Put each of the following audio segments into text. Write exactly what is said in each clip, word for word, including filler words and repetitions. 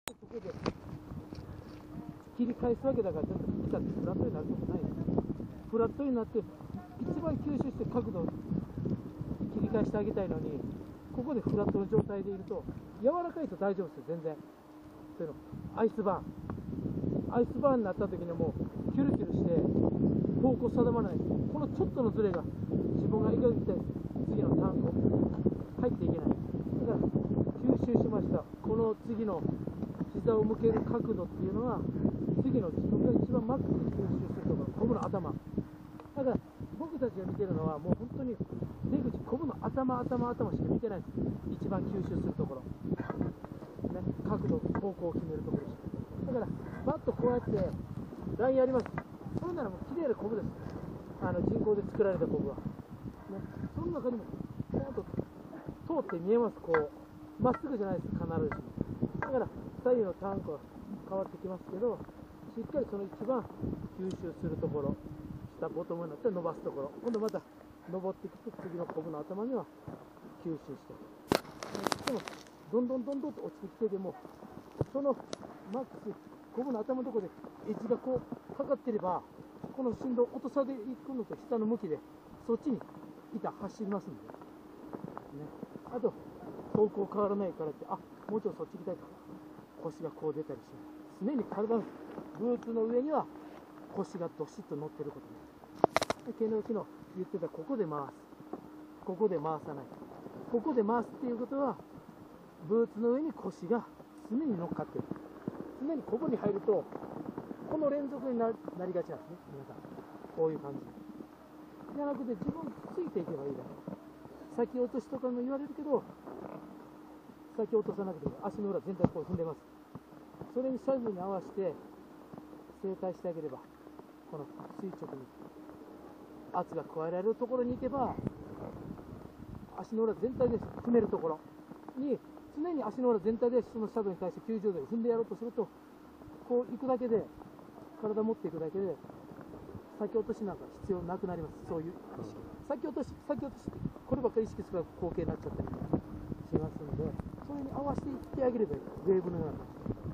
ここで切り返すわけだから、ちょっとピタッとフラットになることないです。フラットになって一番吸収して角度を切り返してあげたいのに、ここでフラットの状態でいると柔らかいと大丈夫ですよ、全然。そういうのアイスバーンアイスバーンになった時にもうキュルキュルして方向定まらない。このちょっとのズレが自分が描いて次のターンを入っていけない。だから吸収しました。この次の膝を向ける角度っていうのは次の自分が一番マックスに吸収するところ、コブの頭。だから僕たちが見てるのはもう本当に出口、コブの頭頭頭しか見てないです。一番吸収するところ、ね、角度方向を決めるところしか。だからバッとこうやってラインあります。それならもう綺麗なコブです。あの人工で作られたコブは、ね、その中にもポーンと通って見えます。こうまっすぐじゃないです、必ずしも。だから左右のターンは変わってきますけど、しっかりその一番吸収するところ、下ボトムになって伸ばすところ、今度また登ってきて次のコブの頭には吸収して、でもどんどんどんどんと落ちてきて、でもそのマックスコブの頭のところでエッジがこうかかってれば、この振動を落とさでいくのと下の向きでそっちに板走りますんで、ね、あと方向変わらないからって、あ、もうちょっとそっち行きたいとか、腰がこう出たりしない。常に体のブーツの上には腰がどしっと乗ってることね。毛の昨日言ってたここで回す、ここで回さない、ここで回すっていうことはブーツの上に腰が常に乗っかってる。常にここに入るとこの連続に な, なりがちなんですね、皆さん。こういう感じじゃなくて自分ついていけばいいだろう。先落としとかも言われるけど、先落とさなくても足の裏全体こう踏んでます。それに左右に合わせて正対してあげれば、この垂直に圧が加えられるところに行けば、足の裏全体で踏めるところに常に足の裏全体でそのシャドウに対してきゅうじゅうどで踏んでやろうとすると、こう行くだけで、体持っていくだけで先落としなんか必要なくなります。そういう意識、先落とし先落としこればっかり意識するから後傾になっちゃったりしますので、それに合わせていってあげればいい。ウェーブのような感じで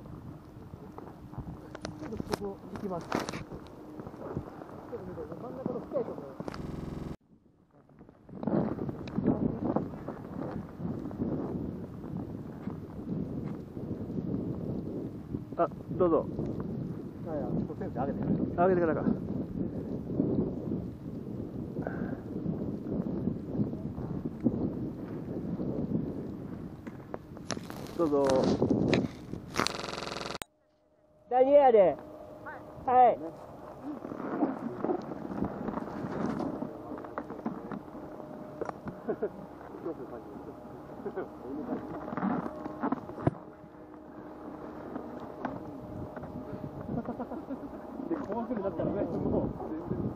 ちょっとそこ行きます。ちょっと見て、真ん中の深いところ、 あ、どうぞ。 いやいや、ちょっとセンス上げてくれる。 上げてからか。どうぞ。 大丈夫やで。はい。 で、怖くなったらね、もう全然。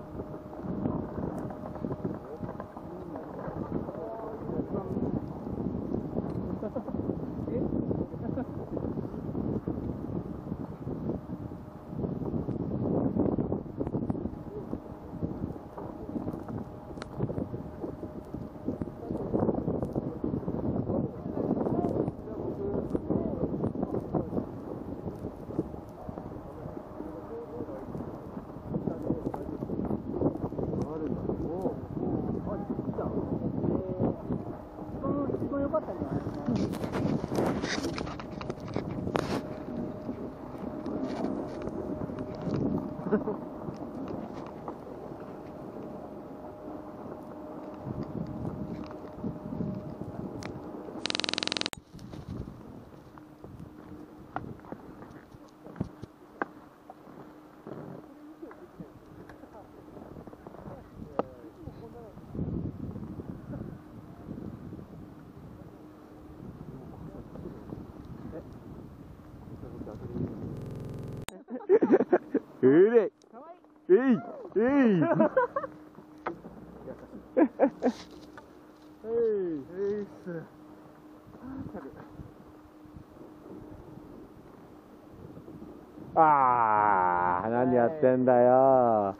うれい、えい、えい。ああ、何やってんだよ。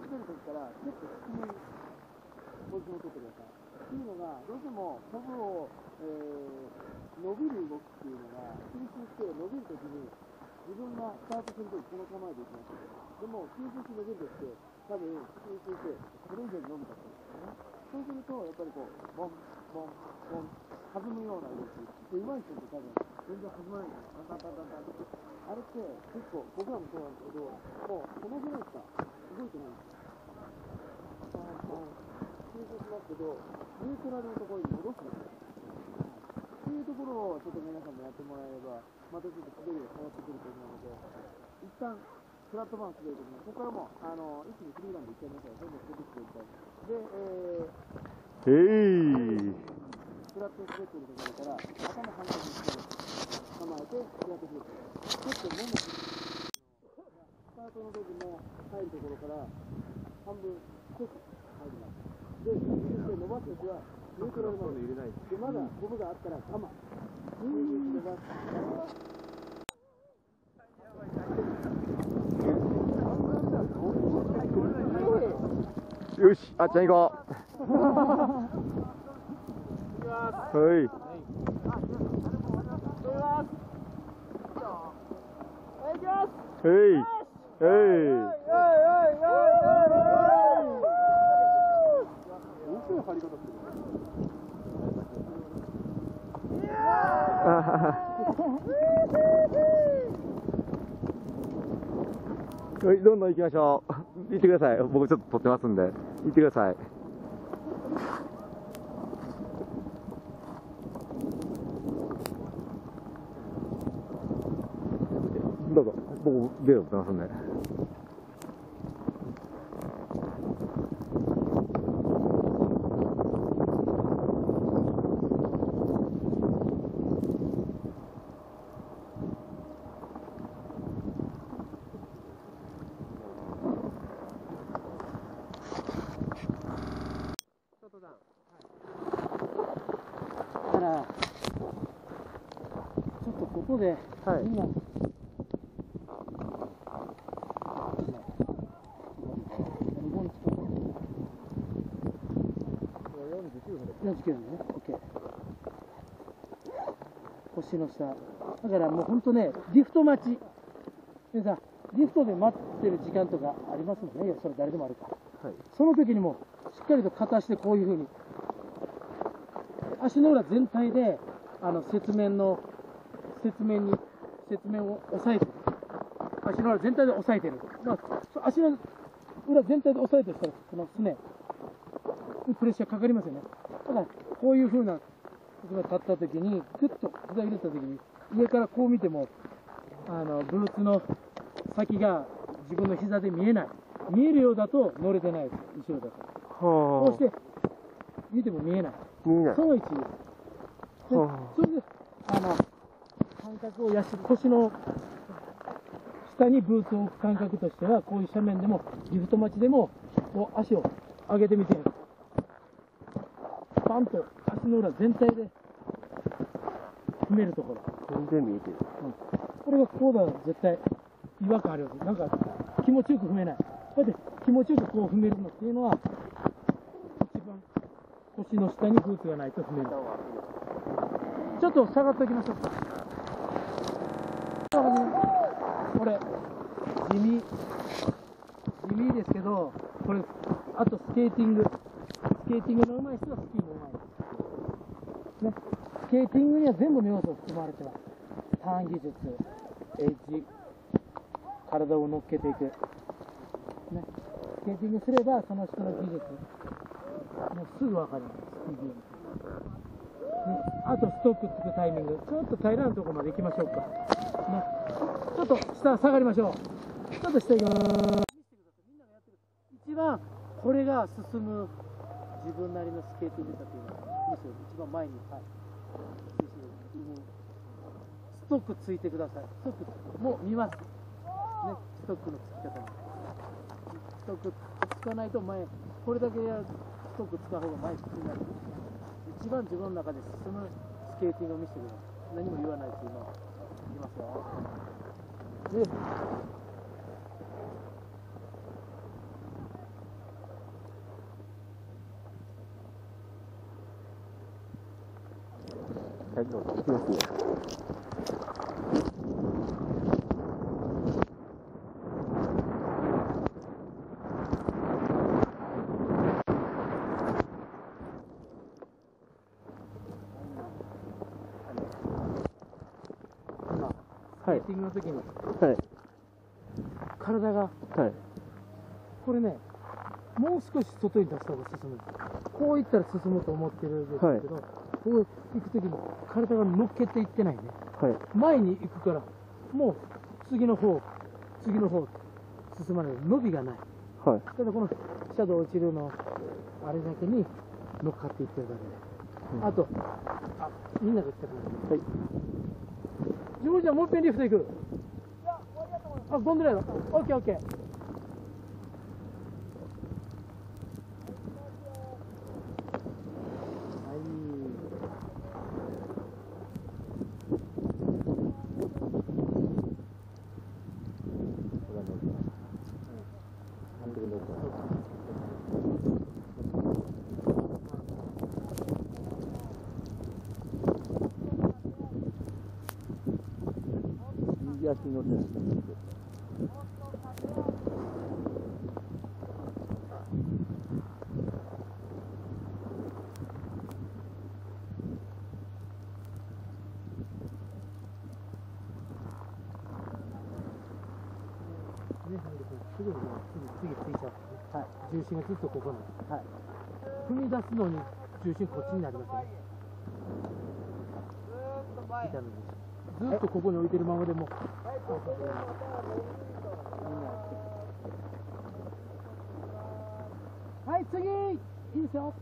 滑る時からちょっと低めにポジションを取ってください。っていうのが、どうしてもコブを、えー、伸びる動きっていうのが、吸収して伸びるときに、自分がスタートするときこの構えでいきます。でも、吸収して伸びるときって、多分吸収して、それ以上に伸びたと思うんですよね。そうすると、やっぱりこう、ボン、ボン、ボン、弾むような動き。で、上手い人って多分、全然弾まないんですよ。タンタンタンタンタンって。あれって結構、僕らもそうなんですけど、もうこのぐらいしか動いてないんですよ。パンパン。吸収しますけど、ニュートラルのところに戻すんですよ。っていうところをちょっと皆さんもやってもらえれば、またちょっと滑りが変わってくると思うので、一旦フラットバーン滑るときに、ここからもあの一気にフリーランでいっちゃいましょう。どんどん滑っていきたい。で、えー、 えい。 フラット滑ってるところから頭半角にして構えてフラット滑ってる。ちょっとももスタートの時も入るところから半分少し入ります。で、吸収して伸ばすときはニュートラルまで入れない。で、まだゴムがあったら我慢。吸収して伸ばす。 よし、あっちゃん行こう。はい。はい。はい。はい、どんどん行きましょう。行ってください。僕ちょっと撮ってますんで。行ってください。どうぞ。僕、ビデオ撮ってますんで。 だからちょっとここで、 はい、 今よんじゅうきゅうふんね、OK。腰の下。だからもう本当ね、リフト待ち。でさ、リフトで待ってる時間とかありますもんね。いや、それ誰でもあるから。はい、その時にもしっかりと片足でこういうふうに。足の裏全体であの雪面の雪面に雪面を押さえてる。足の裏全体で押さえてる。まあ、足の裏全体で押さえてるからこのすねにプレッシャーかかりますよね。だからこういう風な例えば立った時にグッと膝入れた時に上からこう見てもあのブーツの先が自分の膝で見えない。見えるようだと乗れてないです。後ろだと。こうして見ても見えない。その位置です。で、それで、あの、感覚を養う、腰の下にブーツを置く感覚としては、こういう斜面でも、リフト待ちでも、こう足を上げてみて、パンと足の裏全体で踏めるところ。 全然見えてる。 うん、これがこうだと絶対違和感あります。なんか気持ちよく踏めない。だって気持ちよくこう踏めるのっていうのは、腰の下にブーツがないと踏めない。ちょっと下がっておきましょうか。これ地味地味ですけど、これあとスケーティングスケーティングの上手い人はスキーも上手いね。スケーティングには全部の要素が含まれてます。ターン技術、エッジ、体を乗っけていく、ね、スケーティングすればその人の技術もうすぐ分かります。ね、あとストックつくタイミング、ちょっと平らなところまで行きましょうか、ね、ちょっと下下がりましょう。ちょっと下行きます。一番これが進む自分なりのスケーティングだというのは一番前に、はい、ストックついてください。ストックもう見ます、ね、ストックのつき方もストックつかないと前これだけやるストック使う方が前になる。一番自分の中で進むスケーティングを見せてください。何も言わないっていうのを言いますよ。ではい、どうぞ。行きますよ。 スケーティングの時にはい。 体が、 はい。 これね、もう少し外に出した方が進む。こういったら進むと思ってるんですけど、 はい、 こう行く時に体が乗っけていってないね。 はい。 前に行くから、もう次の方、次の方進まない。伸びがない。 はい。 ただこのシャドウ落ちるのあれだけに乗っかっていってるだけで。 うん、 あと、あ、みんなで言ってるね。 はい。 自分じゃもう一遍リフト行く。あ、ゴンドラやろ。オッケーオッケー。 右足に乗ってるんですよ。 すぐに次、次ついちゃう、ね。はい。重心がずっとここなんです。はい。踏み出すのに重心こっちになりますよね。ずっとここに置いてるままでも。はい、次いいですよ。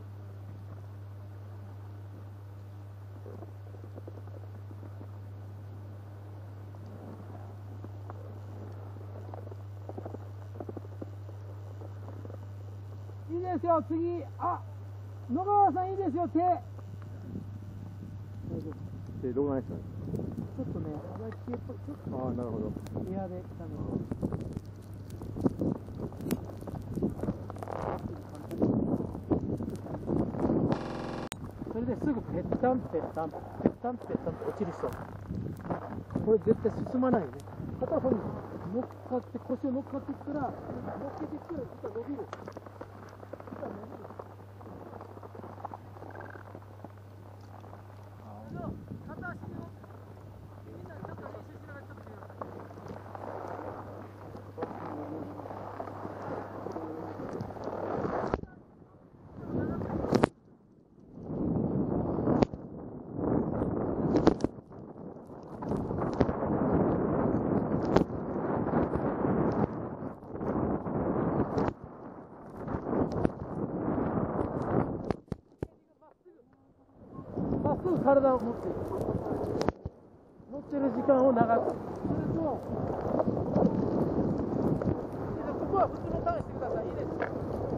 いいですよ、次。あ、野川さんいいですよ、手。 で、どうなんですか。 ちょっとね、あれ系っぽい、ちょっと。 ああ、なるほど。 エアで来たの。それですぐペッタンペッタン、ペッタンペッタンと落ちる人。これ絶対進まないよね。片方に乗っかって、腰を乗っかっていったら、乗っけていったら、実は伸びる。実は伸びる。片足を、みんなちょっと練習しながらちょっと見てください。まっすぐ体を持っている。持ってる時間を長く。それと、ここは普通のターンしてください。いいです。